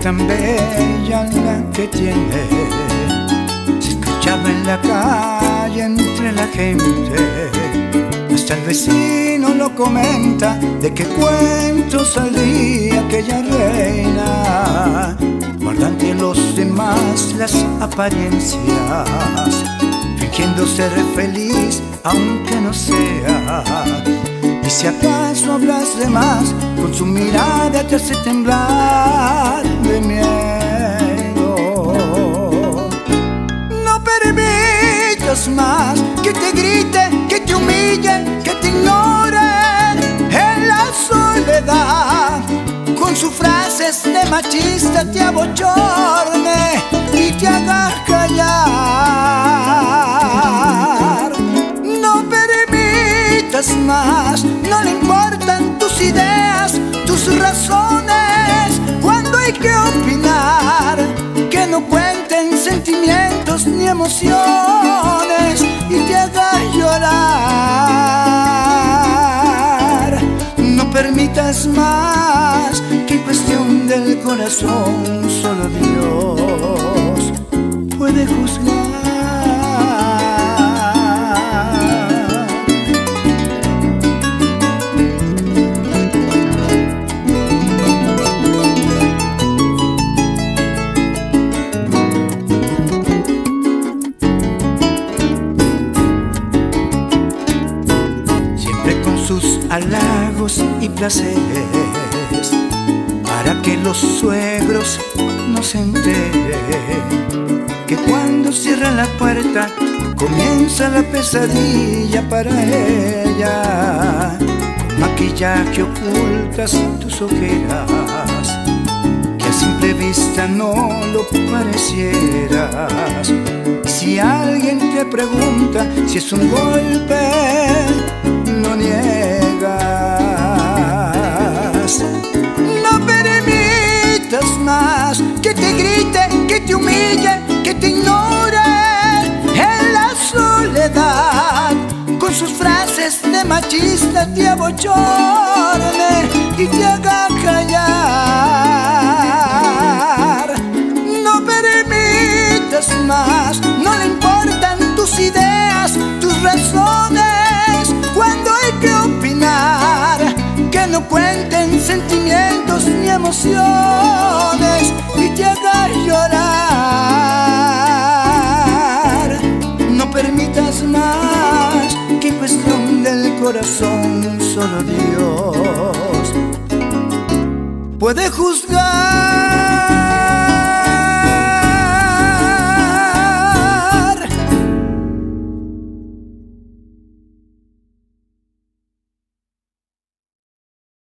tan bella la que tiene. Se escuchaba en la calle entre la gente. Hasta el vecino lo comenta, de qué cuentos salía aquella reina, guardando en los demás las apariencias, fingiendo ser feliz aunque no sea. Y si acaso hablas de más, con su mirada te hace temblar de miedo. No permitas más que te grite, que te humille, que te ignore en la soledad. Con sus frases de machista te abochorne y te haga callar. No permitas más, no le importan tus ideas, tus razones. Cuando hay que opinar, que no cuenten sentimientos ni emociones y te haga llorar. No permitas más que en cuestión del corazón solo Dios puede juzgar. Halagos y placeres, para que los suegros no se enteren que cuando cierran la puerta comienza la pesadilla para ella. Con maquillaje ocultas tus ojeras, que a simple vista no lo parecieras. Si alguien te pregunta si es un golpe, no niegas. No permitas más que te grite, que te humille, que te ignore en la soledad. Con sus frases de machista te abochorne y te haga callar. No permitas más, no le importan tus ideas, tus razones. Cuando hay que opinar, que no cuenten sentimientos ni emociones y te haga llorar. No permitas más que en cuestión del corazón solo Dios puede juzgar.